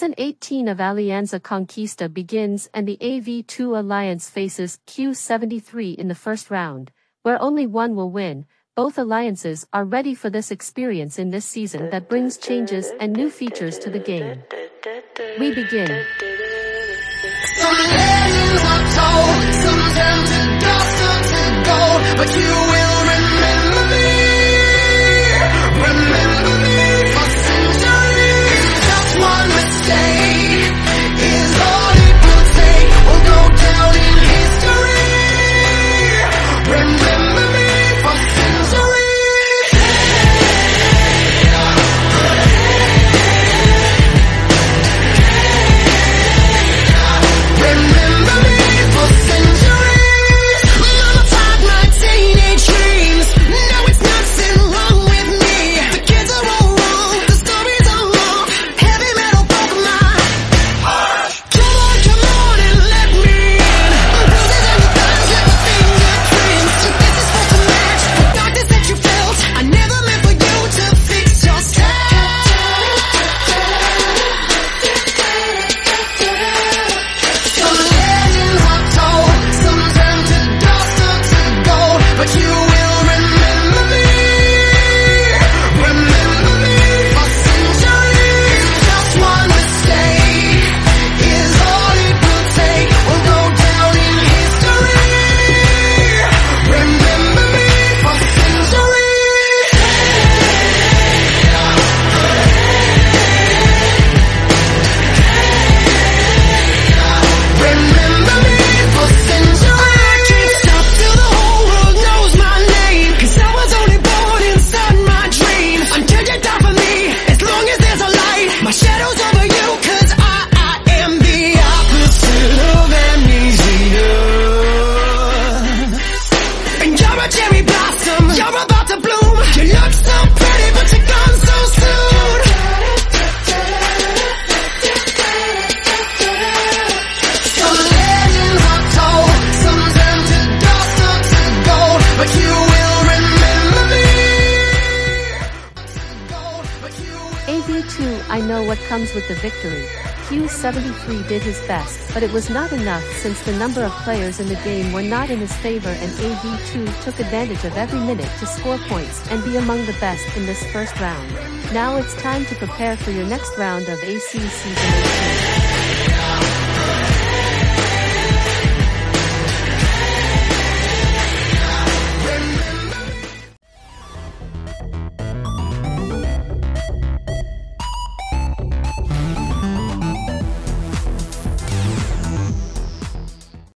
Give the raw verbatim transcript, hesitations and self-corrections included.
Season eighteen of Alianza Conquista begins and the A V two Alliance faces Q seventy-three in the first round, where only one will win. Both alliances are ready for this experience in this season that brings changes and new features to the game. We begin. Some legends are told, some turn to dust or to gold, but you will remember me, remember me for centuries. Just one mistake is all it will take, will go down in history. Remember me for centuries. Remember me for centuries. Mama taught my teenage dreams. Now it's nothing wrong with me. The kids are all wrong, the stories are long. Heavy metal broke my heart. Come on, come on and let me in. Bruises on your thighs like a fingerprints. This is supposed to match the darkness that you felt. I never meant for you to fix yourself. Some legends are told, some turn to dust or to gold, but you will remember me, remember me for centuries. Just one mistake is all it will take, will go down in history. Remember me for centuries. Remember me for centuries. I can't stop till the whole world knows my name, 'cause I was only born inside my dream. Until you die for me, as long as there's a light, my shadow's over you, 'cause I, I am the opposite of amnesia. And you're a cherry blossom, you're about to bloom. You look so pretty, but you're gone so soon. Some legends are told, some turn to dust or to gold, but you will remember me. But you will A V two, I know what comes with the victory. Q seventy-three did his best, but it was not enough since the number of players in the game were not in his favor, and A V two took advantage of every minute to score points and be among the best in this first round. Now it's time to prepare for your next round of A C Season eighteen.